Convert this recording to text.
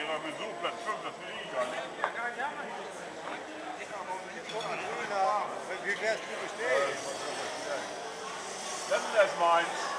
ihrer Besuch, Platz 5, das will ich gar nicht. Wie wär's du bestehen? Das ist erst meins.